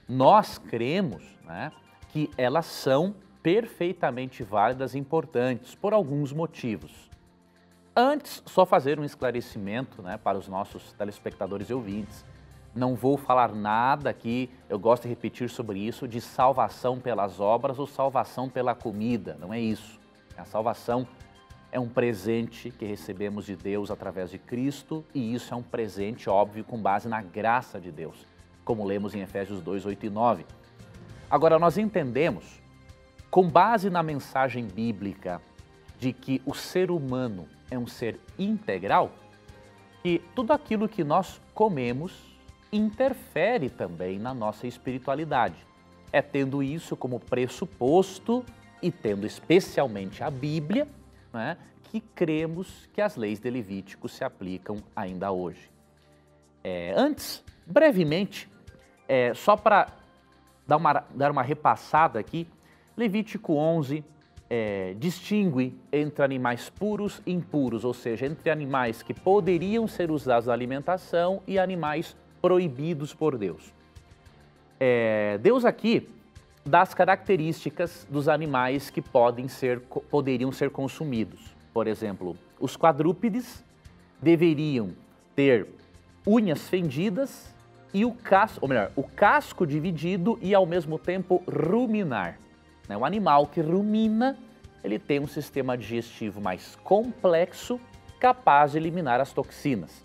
nós cremos, né, que elas são perfeitamente válidas e importantes por alguns motivos. Antes, só fazer um esclarecimento, né, para os nossos telespectadores e ouvintes. Não vou falar nada aqui, eu gosto de repetir sobre isso, de salvação pelas obras ou salvação pela comida, não é isso. A salvação é um presente que recebemos de Deus através de Cristo e isso é um presente, óbvio, com base na graça de Deus, como lemos em Efésios 2, 8 e 9. Agora, nós entendemos, com base na mensagem bíblica de que o ser humano é um ser integral, que tudo aquilo que nós comemos interfere também na nossa espiritualidade. É tendo isso como pressuposto e tendo especialmente a Bíblia, né, que cremos que as leis de Levítico se aplicam ainda hoje. Antes, brevemente, só para dar uma repassada aqui, Levítico 11 distingue entre animais puros e impuros, ou seja, entre animais que poderiam ser usados na alimentação e animais proibidos por Deus. Deus aqui dá as características dos animais que poderiam ser consumidos. Por exemplo, os quadrúpedes deveriam ter unhas fendidas e o casco dividido e ao mesmo tempo ruminar. O animal que rumina, ele tem um sistema digestivo mais complexo, capaz de eliminar as toxinas.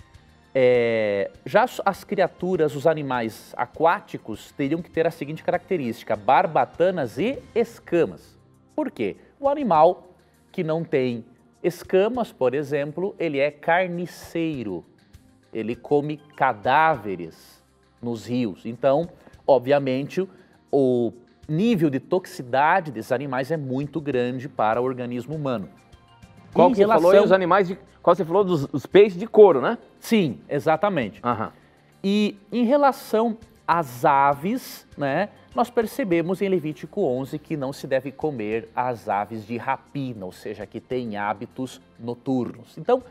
Já as criaturas, os animais aquáticos, teriam que ter a seguinte característica: barbatanas e escamas. Por quê? O animal que não tem escamas, por exemplo, ele é carniceiro. Ele come cadáveres nos rios. Então, obviamente, o nível de toxicidade desses animais é muito grande para o organismo humano. Qual que você falou aí, os animais qual você falou dos peixes de couro, né? Sim, exatamente. Aham. E em relação às aves, né, nós percebemos em Levítico 11 que não se deve comer as aves de rapina, ou seja, que têm hábitos noturnos. Então,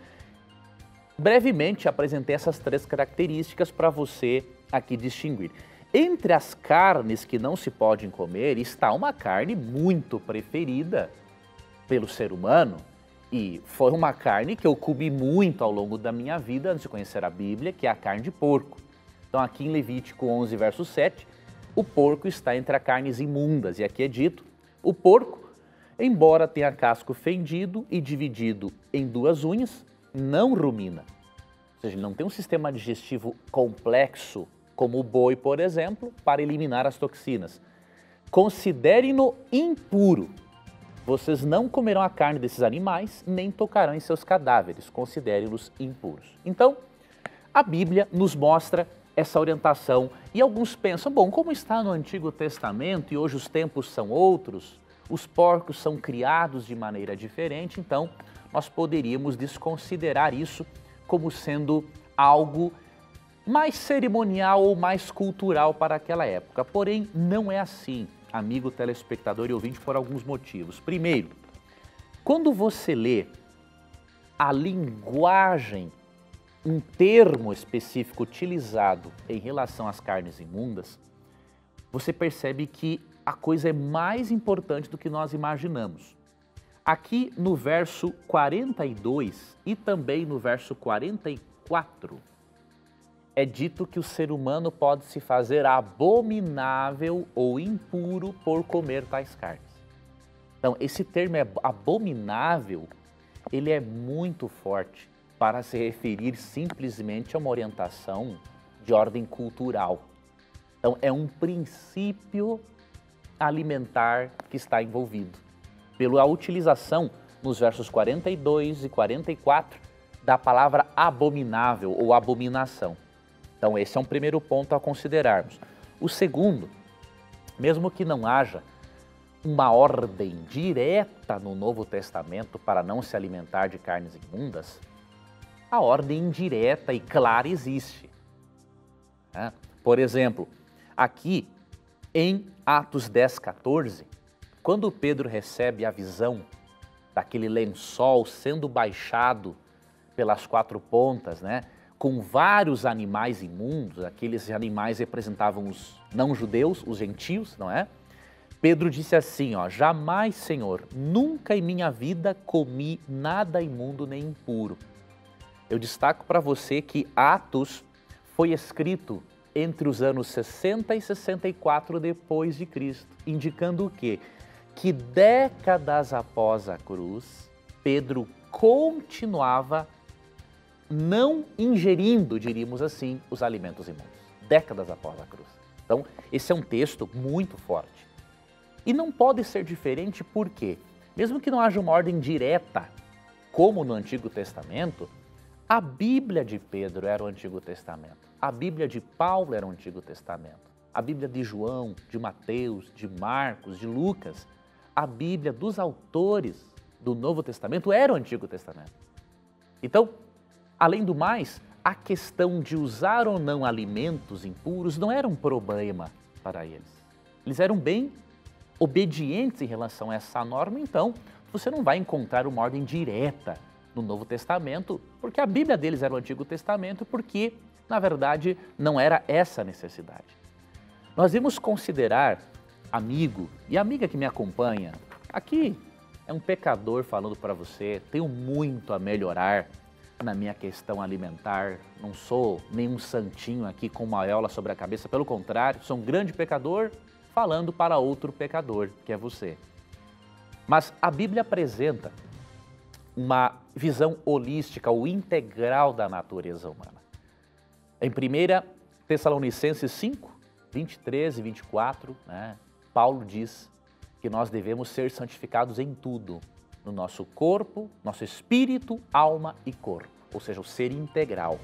brevemente apresentei essas 3 características para você aqui distinguir. Entre as carnes que não se podem comer está uma carne muito preferida pelo ser humano e foi uma carne que eu comi muito ao longo da minha vida antes de conhecer a Bíblia, que é a carne de porco. Então aqui em Levítico 11, verso 7, o porco está entre as carnes imundas e aqui é dito, o porco, embora tenha casco fendido e dividido em 2 unhas, não rumina. Ou seja, ele não tem um sistema digestivo complexo como o boi, por exemplo, para eliminar as toxinas. Considerem-no impuro. Vocês não comerão a carne desses animais, nem tocarão em seus cadáveres. Considerem-los impuros. Então, a Bíblia nos mostra essa orientação. E alguns pensam, bom, como está no Antigo Testamento e hoje os tempos são outros, os porcos são criados de maneira diferente, então nós poderíamos desconsiderar isso como sendo algo mais cerimonial ou mais cultural para aquela época. Porém, não é assim, amigo telespectador e ouvinte, por alguns motivos. Primeiro, quando você lê a linguagem, um termo específico utilizado em relação às carnes imundas, você percebe que a coisa é mais importante do que nós imaginamos. Aqui no verso 42 e também no verso 44, é dito que o ser humano pode se fazer abominável ou impuro por comer tais carnes. Então, esse termo abominável, ele é muito forte para se referir simplesmente a uma orientação de ordem cultural. Então, é um princípio alimentar que está envolvido, pela utilização nos versos 42 e 44 da palavra abominável ou abominação. Então, esse é um primeiro ponto a considerarmos. O segundo, mesmo que não haja uma ordem direta no Novo Testamento para não se alimentar de carnes imundas, a ordem indireta e clara existe. Por exemplo, aqui em Atos 10:14, quando Pedro recebe a visão daquele lençol sendo baixado pelas 4 pontas, com vários animais imundos, aqueles animais representavam os não-judeus, os gentios, não é? Pedro disse assim, ó, jamais, Senhor, nunca em minha vida comi nada imundo nem impuro. Eu destaco para você que Atos foi escrito entre os anos 60 e 64 depois de Cristo, indicando o quê? Que décadas após a cruz, Pedro continuava não ingerindo, diríamos assim, os alimentos imundos. Décadas após a cruz. Então, esse é um texto muito forte. E não pode ser diferente porque, mesmo que não haja uma ordem direta, como no Antigo Testamento, a Bíblia de Pedro era o Antigo Testamento. A Bíblia de Paulo era o Antigo Testamento. A Bíblia de João, de Mateus, de Marcos, de Lucas, a Bíblia dos autores do Novo Testamento era o Antigo Testamento. Então, além do mais, a questão de usar ou não alimentos impuros não era um problema para eles. Eles eram bem obedientes em relação a essa norma, então você não vai encontrar uma ordem direta no Novo Testamento, porque a Bíblia deles era o Antigo Testamento, porque, na verdade, não era essa a necessidade. Nós vamos considerar amigo e amiga que me acompanha, aqui é um pecador falando para você, tenho muito a melhorar na minha questão alimentar, não sou nenhum santinho aqui com uma auréola sobre a cabeça, pelo contrário, sou um grande pecador falando para outro pecador, que é você. Mas a Bíblia apresenta uma visão holística ou integral da natureza humana. Em 1 Tessalonicenses 5, 23 e 24, Paulo diz que nós devemos ser santificados em tudo, no nosso corpo, nosso espírito, alma e corpo, ou seja, o ser integral.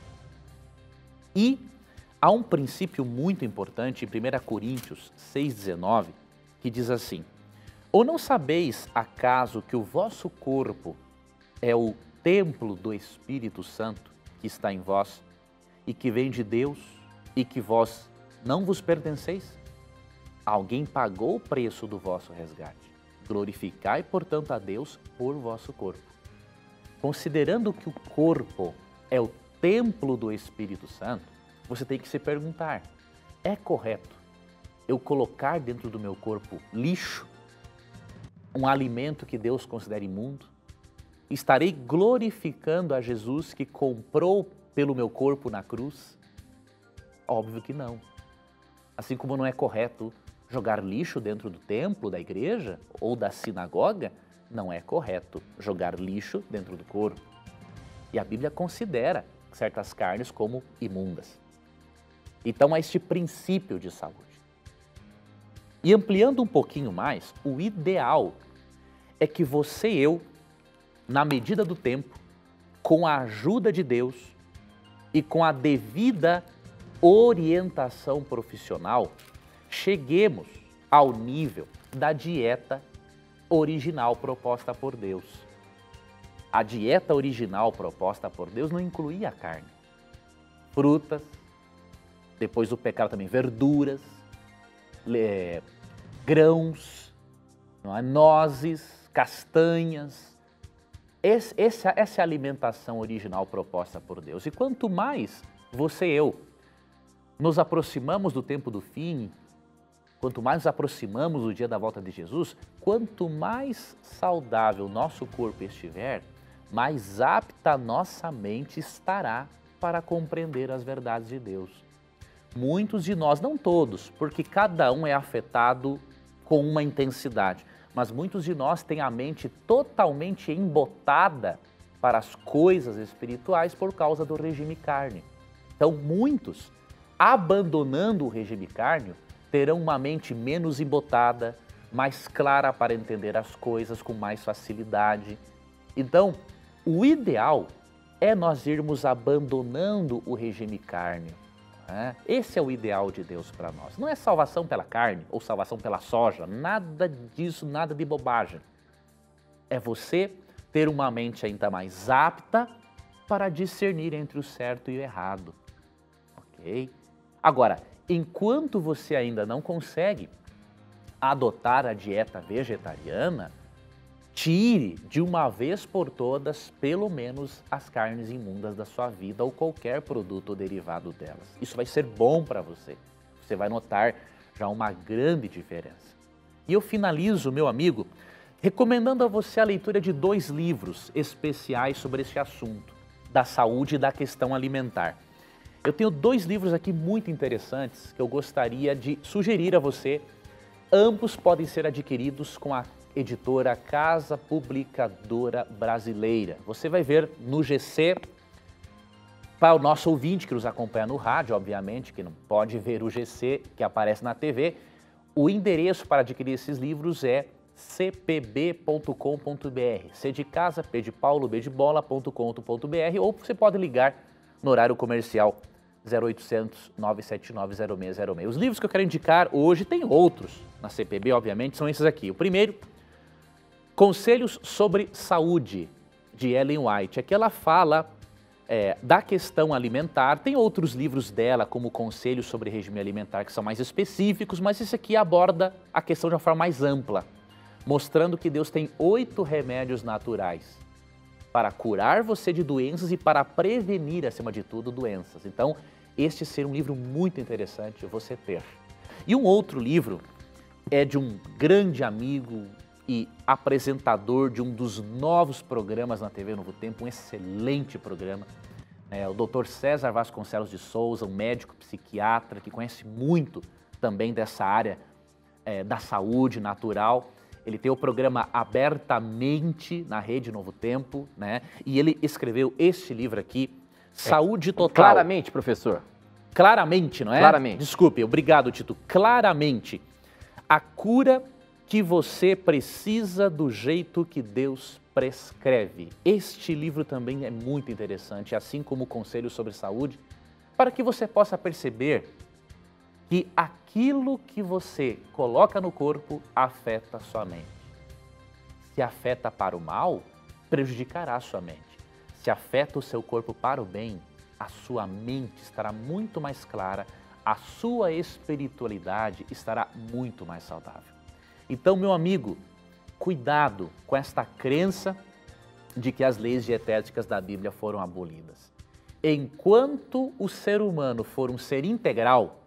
E há um princípio muito importante em 1 Coríntios 6,19, que diz assim, ou não sabeis acaso que o vosso corpo é o templo do Espírito Santo que está em vós e que vem de Deus e que vós não vos pertenceis? Alguém pagou o preço do vosso resgate. Glorificai, portanto, a Deus por vosso corpo. Considerando que o corpo é o templo do Espírito Santo, você tem que se perguntar, é correto eu colocar dentro do meu corpo lixo, um alimento que Deus considera imundo? Estarei glorificando a Jesus que comprou pelo meu corpo na cruz? Óbvio que não. Assim como não é correto jogar lixo dentro do templo, da igreja ou da sinagoga, não é correto jogar lixo dentro do corpo. E a Bíblia considera certas carnes como imundas. Então há este princípio de saúde. E ampliando um pouquinho mais, o ideal é que você e eu, na medida do tempo, com a ajuda de Deus e com a devida orientação profissional, cheguemos ao nível da dieta original proposta por Deus. A dieta original proposta por Deus não incluía carne, frutas, depois do pecado também verduras, grãos, nozes, castanhas. Essa é a alimentação original proposta por Deus. E quanto mais você e eu nos aproximamos do tempo do fim, quanto mais nos aproximamos do dia da volta de Jesus, quanto mais saudável nosso corpo estiver, mais apta nossa mente estará para compreender as verdades de Deus. Muitos de nós, não todos, porque cada um é afetado com uma intensidade, mas muitos de nós têm a mente totalmente embotada para as coisas espirituais por causa do regime carne. Então, muitos, abandonando o regime carne, terão uma mente menos embotada, mais clara para entender as coisas com mais facilidade. Então, o ideal é nós irmos abandonando o regime carne. Esse é o ideal de Deus para nós. Não é salvação pela carne ou salvação pela soja, nada disso, nada de bobagem. É você ter uma mente ainda mais apta para discernir entre o certo e o errado. Ok? Agora, enquanto você ainda não consegue adotar a dieta vegetariana, tire de uma vez por todas, pelo menos, as carnes imundas da sua vida ou qualquer produto derivado delas. Isso vai ser bom para você. Você vai notar já uma grande diferença. E eu finalizo, meu amigo, recomendando a você a leitura de 2 livros especiais sobre esse assunto, da saúde e da questão alimentar. Eu tenho 2 livros aqui muito interessantes que eu gostaria de sugerir a você. Ambos podem ser adquiridos com a editora Casa Publicadora Brasileira. Você vai ver no GC, para o nosso ouvinte que nos acompanha no rádio, obviamente, que não pode ver o GC que aparece na TV, o endereço para adquirir esses livros é cpb.com.br, C de casa, P de Paulo, B de bola.com.br, ou você pode ligar no horário comercial 0800 979 0606. Os livros que eu quero indicar hoje, tem outros na CPB, obviamente, são esses aqui. O primeiro, Conselhos sobre Saúde, de Ellen White. Aqui ela fala da questão alimentar. Tem outros livros dela, como Conselhos sobre Regime Alimentar, que são mais específicos, mas esse aqui aborda a questão de uma forma mais ampla, mostrando que Deus tem 8 remédios naturais para curar você de doenças e para prevenir, acima de tudo, doenças. Então, este seria um livro muito interessante você ter. E um outro livro é de um grande amigo e apresentador de um dos novos programas na TV Novo Tempo, um excelente programa, o Dr. César Vasconcelos de Souza, um médico psiquiatra que conhece muito também dessa área da saúde natural. Ele tem o programa Abertamente na Rede Novo Tempo, né? E ele escreveu este livro aqui, Saúde Total. Claramente, professor. Claramente, não é? Claramente. Desculpe, obrigado, Tito. Claramente, a cura que você precisa do jeito que Deus prescreve. Este livro também é muito interessante, assim como o Conselho sobre Saúde, para que você possa perceber que aquilo que você coloca no corpo afeta a sua mente. Se afeta para o mal, prejudicará a sua mente. Se afeta o seu corpo para o bem, a sua mente estará muito mais clara, a sua espiritualidade estará muito mais saudável. Então, meu amigo, cuidado com esta crença de que as leis dietéticas da Bíblia foram abolidas. Enquanto o ser humano for um ser integral,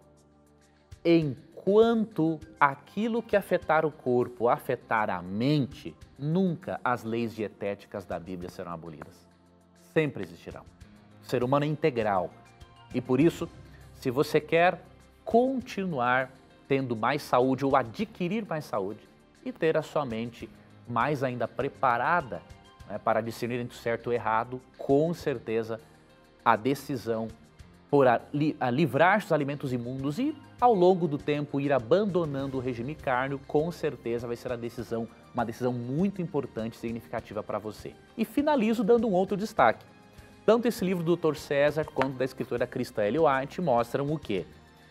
enquanto aquilo que afetar o corpo afetar a mente, nunca as leis dietéticas da Bíblia serão abolidas. Sempre existirão. O ser humano é integral e por isso, se você quer continuar tendo mais saúde ou adquirir mais saúde e ter a sua mente mais ainda preparada, né, para discernir entre o certo e o errado, com certeza a decisão por livrar dos alimentos imundos e ao longo do tempo ir abandonando o regime cárneo, com certeza vai ser uma decisão muito importante e significativa para você. E finalizo dando um outro destaque. Tanto esse livro do Dr. César quanto da escritora Krista Ellen White mostram o quê?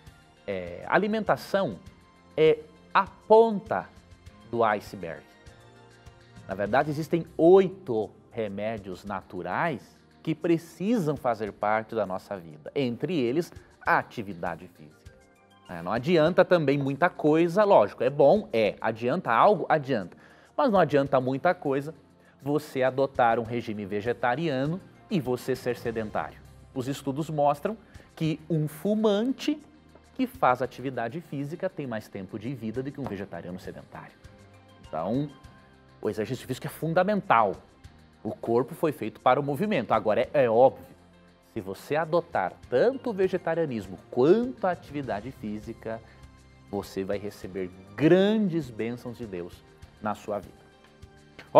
A alimentação é a ponta do iceberg. Na verdade, existem 8 remédios naturais que precisam fazer parte da nossa vida. Entre eles, a atividade física. Não adianta também muita coisa, lógico, é bom, adianta algo, adianta. Mas não adianta muita coisa você adotar um regime vegetariano e você ser sedentário. Os estudos mostram que um fumante que faz atividade física tem mais tempo de vida do que um vegetariano sedentário. Então, o exercício físico é fundamental. O corpo foi feito para o movimento. Agora, é óbvio, se você adotar tanto o vegetarianismo quanto a atividade física, você vai receber grandes bênçãos de Deus na sua vida.